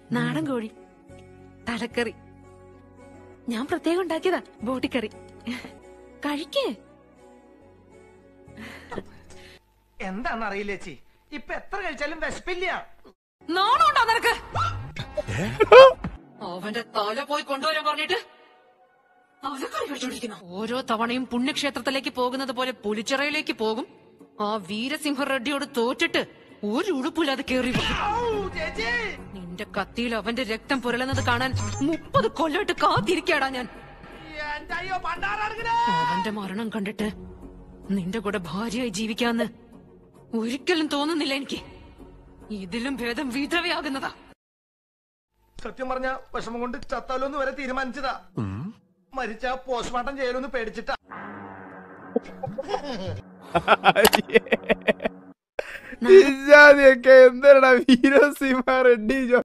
നാടൻ കോഴി തലക്കറി. ഞാൻ പ്രത്യേകം ഉണ്ടാക്കിയതാ ബോട്ടിക്കറി. കഴിക്കേ. എന്താണെന്നറിയില്ല ചേച്ചി, ഇപ്പൊ എത്ര കഴിച്ചാലും വിശപ്പില്ല. നാണുണ്ടോ നിനക്ക്? അവന്റെ തല പോയി കൊണ്ടുവരാൻ പറഞ്ഞിട്ട് അവലക്കറി കഴിച്ചോണ്ടിരിക്കുന്നു. ഓരോ തവണയും പുണ്യക്ഷേത്രത്തിലേക്ക് പോകുന്നത് പോലെ പുലിച്ചിറയിലേക്ക് പോകും. ആ വീരസിംഹ റെഡ്ഡിയോട് തോറ്റിട്ട് ഒരു ഉടുപ്പില്ലാതെ കേറി നിന്റെ കത്തിയിൽ അവന്റെ രക്തം പുരളുന്നത് കാണാൻ 30 കൊല്ലമായിട്ട് കാത്തിരിക്കാടാ ഞാൻ. അവന്റെ മരണം കണ്ടിട്ട് നിന്റെ കൂടെ ഭാര്യയായി ജീവിക്കാന്ന് ഒരിക്കലും തോന്നുന്നില്ല എനിക്ക്. ഇതിലും ഭേദം വിധവയാകുന്നതാ. സത്യം പറഞ്ഞ വിഷമം കൊണ്ട് ചത്താലോന്ന് വരെ തീരുമാനിച്ചതാ. മരിച്ച പോസ്റ്റ്മോർട്ടം ചെയ്യലൊന്ന് പേടിച്ചിട്ടാ. എന്താ വീരസിംഹ റെഡ്ഡി